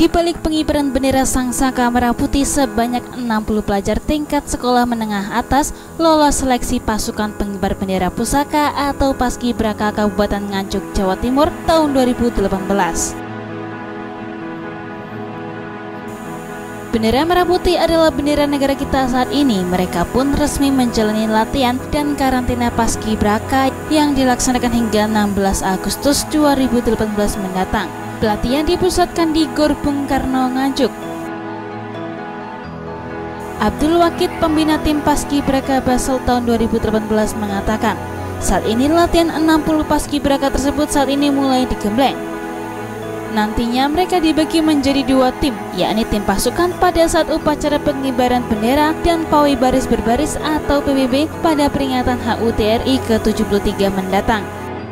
Di balik pengibaran bendera Sang Saka Merah Putih, sebanyak 60 pelajar tingkat sekolah menengah atas lolos seleksi pasukan pengibar bendera pusaka atau Paskibraka Kabupaten Nganjuk, Jawa Timur tahun 2018. Bendera merah putih adalah bendera negara kita saat ini. Mereka pun resmi menjalani latihan dan karantina Paskibraka yang dilaksanakan hingga 16 Agustus 2018 mendatang. Pelatihan dipusatkan di Gor Bung Karno, Nganjuk. Abdul Wakid, pembina tim Paskibraka Basel tahun 2018 mengatakan, saat ini latihan 60 Paskibraka tersebut saat ini mulai digembleng. Nantinya mereka dibagi menjadi dua tim, yakni tim pasukan pada saat upacara pengibaran bendera dan pawai baris berbaris atau PBB pada peringatan HUT RI ke-73 mendatang.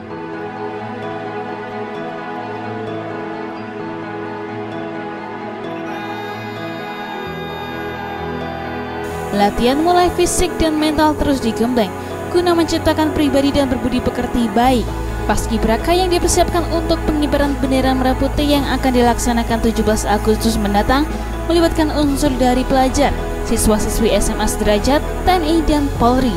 Latihan mulai fisik dan mental terus digembleng guna menciptakan pribadi dan berbudi pekerti baik. Paskibraka yang dipersiapkan untuk pengibaran bendera merah putih yang akan dilaksanakan 17 Agustus mendatang melibatkan unsur dari pelajar, siswa-siswi SMA sederajat, TNI, dan Polri.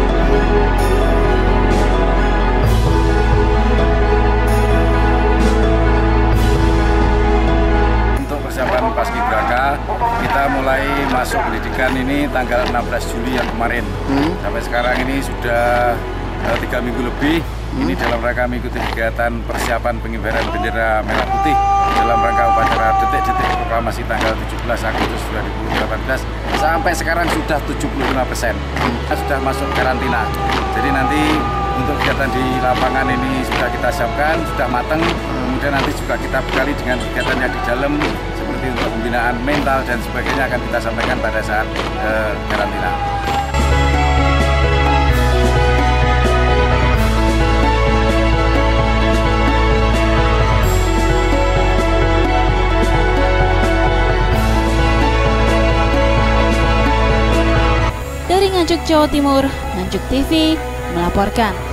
Paskibraka, kita mulai masuk pendidikan ini tanggal 16 Juli yang kemarin. Sampai sekarang ini sudah 3 minggu lebih. Ini dalam rangka mengikuti kegiatan persiapan pengibaran bendera merah putih dalam rangka upacara detik-detik proklamasi tanggal 17 Agustus 2018. Sampai sekarang sudah 75%. Sudah masuk karantina. Jadi nanti untuk kegiatan di lapangan ini sudah kita siapkan, sudah matang. Kemudian nanti juga kita bekali dengan kegiatan yang di dalam seperti untuk pembinaan mental dan sebagainya akan kita sampaikan pada saat karantina. Dari Nganjuk, Jawa Timur, Nganjuk TV melaporkan.